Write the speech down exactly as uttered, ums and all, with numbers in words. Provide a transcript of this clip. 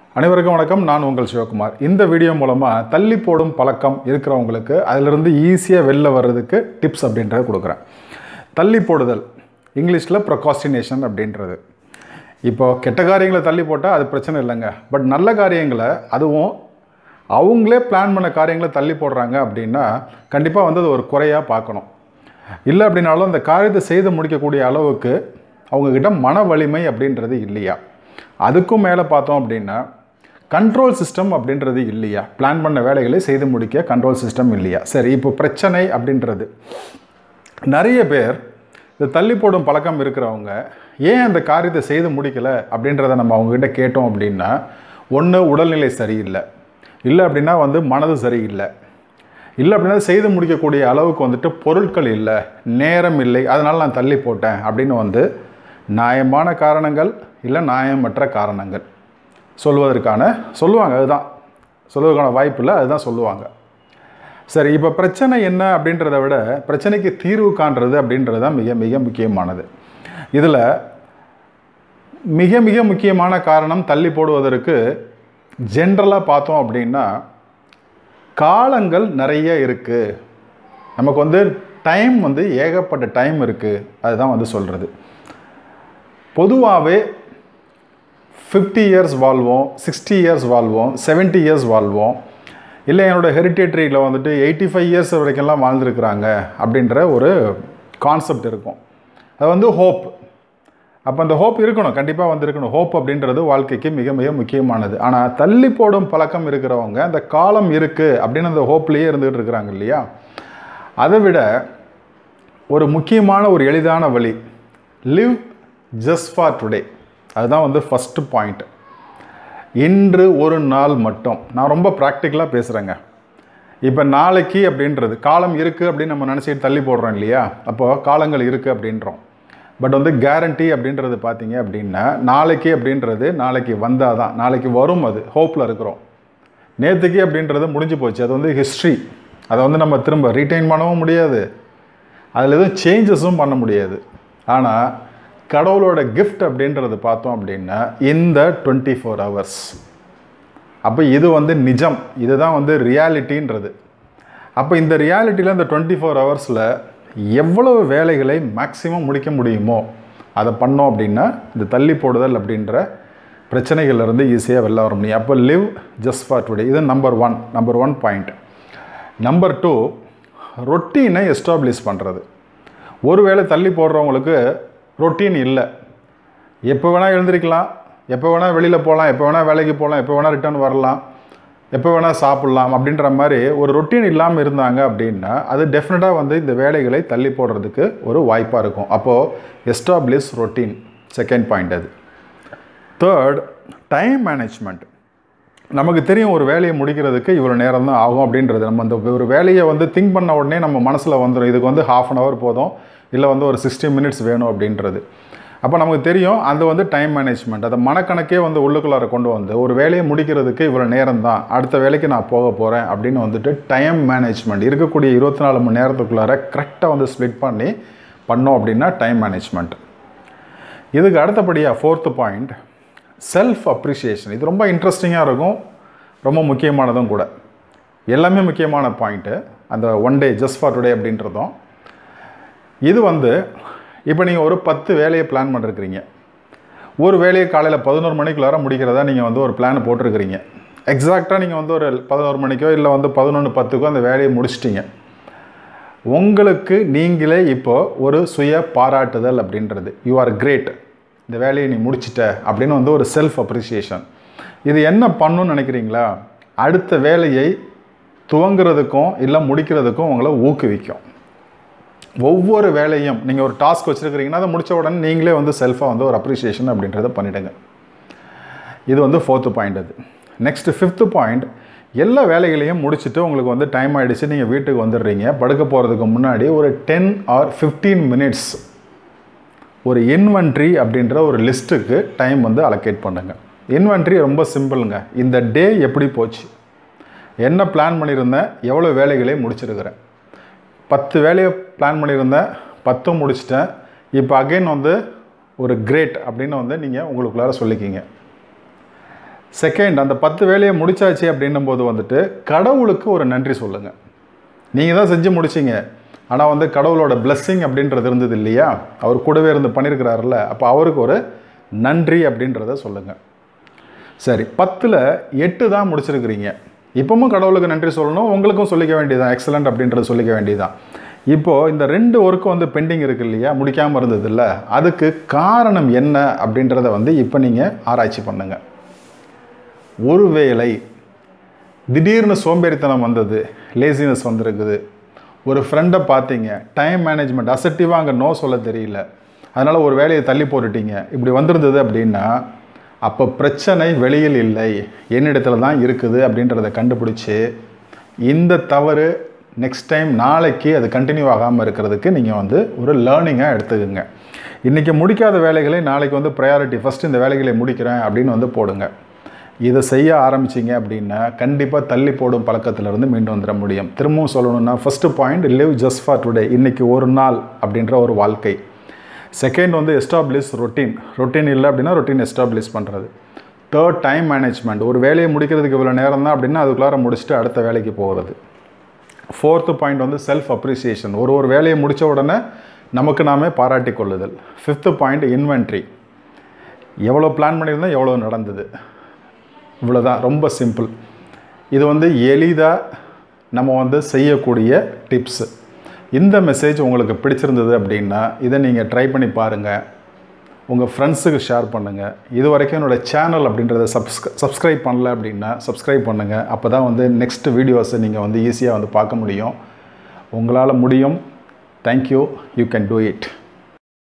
அனைவருக்கும் வணக்கம். நான் உங்கள் சிவகுமார். இந்த வீடியோ மூலமாக தள்ளி போடும் பழக்கம் இருக்கிறவங்களுக்கு அதிலிருந்து ஈஸியாக வெளில வர்றதுக்கு டிப்ஸ் அப்படின்றத கொடுக்குறேன். தள்ளி போடுதல், இங்கிலீஷில் ப்ரொகாஸ்டினேஷன் அப்படின்றது. இப்போது கெட்ட காரியங்களை தள்ளி போட்டால் அது பிரச்சனை இல்லைங்க. பட் நல்ல காரியங்களை, அதுவும் அவங்களே பிளான் பண்ண காரியங்களை தள்ளி போடுறாங்க அப்படின்னா கண்டிப்பாக வந்து அது ஒரு குறையாக பார்க்கணும். இல்லை அப்படின்னாலும் அந்த காரியத்தை செய்து முடிக்கக்கூடிய அளவுக்கு அவங்கக்கிட்ட மன வலிமை அப்படின்றது இல்லையா. அதுக்கும் மேலே பார்த்தோம் அப்படின்னா கண்ட்ரோல் சிஸ்டம் அப்படின்றது இல்லையா. பிளான் பண்ண வேலைகளை செய்து முடிக்க கண்ட்ரோல் சிஸ்டம் இல்லையா. சரி, இப்போ பிரச்சனை அப்படின்றது நிறைய பேர் இந்த தள்ளி போடும் பழக்கம் இருக்கிறவங்க ஏன் அந்த காரியத்தை செய்து முடிக்கலை அப்படின்றத நம்ம அவங்ககிட்ட கேட்டோம் அப்படின்னா, ஒன்று உடல்நிலை சரியில்லை, இல்லை அப்படின்னா வந்து மனது சரியில்லை, இல்லை அப்படின்னா செய்து முடிக்கக்கூடிய அளவுக்கு வந்துட்டு பொருட்கள் இல்லை, நேரம் இல்லை, அதனால் நான் தள்ளி போட்டேன் அப்படின்னு வந்து நியாயமான காரணங்கள் இல்லை நியாயமற்ற காரணங்கள் சொல்வதற்கான சொல்லுவாங்க. அதுதான் சொல்வதற்கான வாய்ப்பு இல்லை, அதுதான் சொல்லுவாங்க. சரி, இப்போ பிரச்சனை என்ன அப்படின்றத விட பிரச்சனைக்கு தீர்வு காண்றது அப்படின்றது தான் மிக மிக முக்கியமானது. இதில் மிக மிக முக்கியமான காரணம் தள்ளி போடுவதற்கு ஜென்ரலாக பார்த்தோம் அப்படின்னா காலங்கள் நிறைய இருக்குது. நமக்கு வந்து டைம் வந்து ஏகப்பட்ட டைம் இருக்குது, அதுதான் வந்து சொல்கிறது. பொதுவாகவே ஃபிஃப்டி இயர்ஸ் வாழ்வோம், சிக்ஸ்டி இயர்ஸ் வாழ்வோம், செவன்ட்டி இயர்ஸ் வாழ்வோம், இல்லை என்னோடய ஹெரிட்டேட்ரியில் வந்துட்டு எயிட்டி ஃபைவ் இயர்ஸ் வரைக்கும்லாம் வாழ்ந்துருக்குறாங்க அப்படின்ற ஒரு கான்செப்ட் இருக்கும். அது வந்து ஹோப். அப்போ அந்த ஹோப் இருக்கணும், கண்டிப்பாக வந்து இருக்கணும். ஹோப் அப்படின்றது வாழ்க்கைக்கு மிக மிக முக்கியமானது. ஆனால் தள்ளி போடும் பழக்கம் இருக்கிறவங்க அந்த காலம் இருக்குது அப்படின்னு அந்த ஹோப்லேயே இருந்துகிட்டு இருக்கிறாங்க இல்லையா. அதை விட ஒரு முக்கியமான ஒரு எளிதான வழி, லிவ் ஜஸ்ட் ஃபார் டுடே. அதுதான் வந்து ஃபஸ்ட்டு பாயிண்ட். இன்று ஒரு நாள் மட்டும். நான் ரொம்ப ப்ராக்டிக்கலாக பேசுகிறேங்க. இப்போ நாளைக்கு அப்படின்றது காலம் இருக்குது அப்படின்னு நம்ம நினச்சிட்டு தள்ளி போடுறோம் இல்லையா. அப்போது காலங்கள் இருக்குது அப்படின்றோம். பட் வந்து கேரண்டி அப்படின்றது பார்த்தீங்க அப்படின்னா நாளைக்கு அப்படின்றது நாளைக்கு வந்தால் தான், நாளைக்கு வரும், அது ஹோப்பில் இருக்கிறோம். நேற்றுக்கு அப்படின்றது முடிஞ்சு போச்சு, அது வந்து ஹிஸ்ட்ரி. அதை வந்து நம்ம திரும்ப ரீட்டைன் பண்ணவும் முடியாது, அதில் எதுவும் சேஞ்சஸும் பண்ண முடியாது. ஆனால் கடவுளோட கிஃப்ட் அப்படின்றது பார்த்தோம் அப்படின்னா இந்த டுவெண்ட்டி ஃபோர் ஹவர்ஸ். அப்போ இது வந்து நிஜம், இதுதான் வந்து ரியாலிட்டின்றது. அப்போ இந்த ரியாலிட்டியில் இந்த டுவெண்ட்டி ஃபோர் ஹவர்ஸில் எவ்வளவு வேலைகளை மேக்ஸிமம் முடிக்க முடியுமோ அதை பண்ணோம் அப்படின்னா இந்த தள்ளி போடுதல் அப்படின்ற பிரச்சனைகள்லேருந்து ஈஸியாக வெளில வர முடியும். அப்போ லிவ் ஜஸ்ட் ஃபார் டுடே, இது number one number one point. Number two, ரொட்டீனை எஸ்டாப்ளிஷ் பண்ணுறது. ஒரு வேளை தள்ளி போடுறவங்களுக்கு ரொட்டீன் இல்லை. எப்போ வேணால் எழுந்திரிக்கலாம், எப்போ வேணால் வெளியில் போகலாம், எப்போ வேணால் வேலைக்கு போகலாம், எப்போ வேணால் ரிட்டர்ன் வரலாம், எப்போ வேணால் சாப்பிட்லாம் அப்படின்ற மாதிரி ஒரு ரொட்டீன் இல்லாமல் இருந்தாங்க அப்படின்னா அது டெஃபினட்டாக வந்து இந்த வேலைகளை தள்ளி போடுறதுக்கு ஒரு வாய்ப்பாக இருக்கும். அப்போது எஸ்டாப்ளிஷ் ரொட்டீன், செகண்ட் பாயிண்ட் அது. Third, time management. நமக்கு தெரியும் ஒரு வேலையை முடிக்கிறதுக்கு இவ்வளோ நேரம் தான் ஆகும் அப்படின்றது. நம்ம அந்த ஒரு வேலையை வந்து திங்க் பண்ண உடனே நம்ம மனசில் வந்துடும், இதுக்கு வந்து ஹாஃப் அன் ஹவர் போதும், இல்லை வந்து ஒரு சிக்ஸ்டி மினிட்ஸ் வேணும் அப்படின்றது. அப்போ நமக்கு தெரியும் அந்த வந்து டைம் மேனேஜ்மெண்ட். அதை மனக்கணக்கே வந்து உள்ளுக்குள்ளார கொண்டு வந்து ஒரு வேலையை முடிக்கிறதுக்கு இவ்வளோ நேரம் தான், அடுத்த வேலைக்கு நான் போக போகிறேன் அப்படின்னு வந்துட்டு டைம் மேனேஜ்மெண்ட் இருக்கக்கூடிய இருபத்தி நாலு மணி நேரத்துக்குள்ளார கரெக்டாக வந்து ஸ்ப்ளிட் பண்ணி பண்ணோம் அப்படின்னா டைம் மேனேஜ்மெண்ட். இதுக்கு அடுத்தபடியாக ஃபோர்த்து பாயிண்ட், செல்ஃப் அப்ரிஷியேஷன். இது ரொம்ப இன்ட்ரெஸ்டிங்காக இருக்கும், ரொம்ப முக்கியமானதும் கூட. எல்லாமே முக்கியமான பாயிண்ட்டு அந்த one day just for today அப்படின்றதும். இது வந்து இப்போ நீங்கள் ஒரு பத்து வேலையை பிளான் பண்ணிருக்கிறீங்க. ஒரு வேலையை காலையில் பதினோரு மணிக்குள்ளார முடிக்கிறதா நீங்கள் வந்து ஒரு பிளான் போட்டிருக்கிறீங்க. எக்ஸாக்டாக நீங்கள் வந்து ஒரு பதினோரு மணிக்கோ இல்லை வந்து பதினொன்று பத்துக்கோ அந்த வேலையை முடிச்சிட்டிங்க. உங்களுக்கு நீங்களே இப்போது ஒரு சுய பாராட்டுதல் அப்படின்றது, யூ ஆர் கிரேட், இந்த வேலையை நீ முடிச்சிட்ட அப்படின்னு வந்து ஒரு செல்ஃப் அப்ரிசியேஷன். இது என்ன பண்ணணும்னு நினைக்கிறீங்களா? அடுத்த வேலையை துவங்குறதுக்கும் இல்லை முடிக்கிறதுக்கும் உங்களை ஊக்குவிக்கும். ஒவ்வொரு வேலையும் நீங்கள் ஒரு டாஸ்க் வச்சுருக்கிறீங்கன்னா அதை முடித்த உடனே நீங்களே வந்து செல்ஃபாக வந்து ஒரு அப்ரிசியேஷன் அப்படின்றத பண்ணிவிடுங்க. இது வந்து ஃபோர்த்து பாயிண்ட் அது. நெக்ஸ்ட்டு ஃபிஃப்த்து பாயிண்ட், எல்லா வேலைகளையும் முடிச்சுட்டு உங்களுக்கு வந்து டைம் ஆகிடுச்சு, நீங்கள் வீட்டுக்கு வந்துடுறீங்க. படுக்க போகிறதுக்கு முன்னாடி ஒரு டென் ஆர் ஃபிஃப்டீன் மினிட்ஸ் ஒரு இன்வென்ட்ரி அப்படின்ற ஒரு லிஸ்ட்டுக்கு டைம் வந்து அலோகேட் பண்ணுங்கள். இன்வென்ட்ரி ரொம்ப சிம்பிளுங்க. இந்த டே எப்படி போச்சு, என்ன பிளான் பண்ணியிருந்தேன், எவ்வளோ வேலைகளை முடிச்சிருக்கிறேன். பத்து வேலையை பிளான் பண்ணியிருந்தேன், பத்தும் முடிச்சிட்டேன், இப்போ அகைன் வந்து ஒரு கிரேட் அப்படின்னு வந்து நீங்கள் உங்களுக்குள்ளார சொல்லிக்கிங்க. செகண்ட், அந்த பத்து வேலையை முடிச்சாச்சு அப்படின்னும் போது வந்துட்டு கடவுளுக்கு ஒரு நன்றி சொல்லுங்கள். நீங்கள் தான் செஞ்சு முடிச்சிங்க, ஆனால் வந்து கடவுளோட பிளெஸ்ஸிங் அப்படின்றது இருந்தது இல்லையா, அவர் கூடவே இருந்து பண்ணியிருக்கிறாருல்ல, அப்போ அவருக்கு ஒரு நன்றி அப்படின்றத சொல்லுங்கள். சரி, பத்தில் எட்டு தான் முடிச்சிருக்கிறீங்க, இப்பவும் கடவுளுக்கு நன்றி சொல்லணும், உங்களுக்கும் சொல்லிக்க வேண்டியதான், எக்ஸலண்ட் அப்படின்றத சொல்லிக்க வேண்டியதான். இப்போது இந்த ரெண்டு ஒர்க்கும் வந்து பெண்டிங் இருக்குது இல்லையா, முடிக்காமல் இருந்தது இல்லை, அதுக்கு காரணம் என்ன அப்படின்றத வந்து இப்போ நீங்கள் ஆராய்ச்சி பண்ணுங்கள். ஒருவேளை திடீர்னு சோம்பேறித்தனம் வந்தது, லேசினஸ் வந்திருக்குது, ஒரு ஃப்ரெண்டை பார்த்தீங்க, டைம் மேனேஜ்மெண்ட் அசட்டிவாக அங்கே நோ சொல்ல தெரியல, அதனால் ஒரு வேலையை தள்ளி போட்டுட்டீங்க, இப்படி வந்திருந்தது அப்படின்னா அப்போ பிரச்சனை வெளியில் இல்லை, என்னிடத்துல தான் இருக்குது அப்படின்றத கண்டுபிடிச்சி இந்த தவறு நெக்ஸ்ட் டைம் நாளைக்கு அது கண்டினியூ ஆகாமல் இருக்கிறதுக்கு நீங்கள் வந்து ஒரு லேர்னிங்காக எடுத்துக்கோங்க. இன்றைக்கி முடிக்காத வேலைகளை நாளைக்கு வந்து ப்ரையாரிட்டி, ஃபஸ்ட்டு இந்த வேலைகளை முடிக்கிறேன் அப்படின்னு வந்து போடுங்க. இதை செய்ய ஆரம்பிச்சிங்க அப்படின்னா கண்டிப்பாக தள்ளி போடும் பழக்கத்திலிருந்து மீண்டு வந்துட முடியும். திரும்பவும் சொல்லணும்னா first point, live just for today, இன்றைக்கி ஒரு நாள் அப்படின்ற ஒரு வாழ்க்கை. செகண்ட் வந்து எஸ்டாப்ளிஷ் ரொட்டீன், ரொட்டீன் இல்லை அப்படின்னா ரொட்டீன் எஸ்டாப்ளிஷ் பண்ணுறது. தேர்ட், டைம் மேனேஜ்மெண்ட், ஒரு வேலையை முடிக்கிறதுக்கு இவ்வளோ நேரம் தான் அப்படின்னா அதுக்குள்ளார முடிச்சுட்டு அடுத்த வேலைக்கு போகிறது. ஃபோர்த்து பாயிண்ட் வந்து செல்ஃப் அப்ரிசியேஷன், ஒரு ஒரு வேலையை முடித்த உடனே நமக்கு நாமே பாராட்டி கொள்ளுதல். ஃபிஃப்த்து பாயிண்ட் இன்வென்ட்ரி, எவ்வளோ பிளான் பண்ணியிருந்தால் எவ்வளோ நடந்தது, இவ்வளோதான், ரொம்ப சிம்பிள். இது வந்து எளிதாக நம்ம வந்து செய்யக்கூடிய டிப்ஸு. இந்த மெசேஜ் உங்களுக்கு பிடிச்சிருந்தது அப்படின்னா இதை நீங்கள் ட்ரை பண்ணி பாருங்கள், உங்கள் ஃப்ரெண்ட்ஸுக்கு ஷேர் பண்ணுங்கள். இது வரைக்கும் என்னோடய சேனல் அப்படின்றத சப்ஸ்க் சப்ஸ்கிரைப் பண்ணல அப்படின்னா சப்ஸ்கிரைப் பண்ணுங்கள். அப்போ தான் வந்து நெக்ஸ்ட் வீடியோஸை நீங்கள் வந்து ஈஸியாக வந்து பார்க்க முடியும். உங்களால் முடியும். Thank you. You can do it.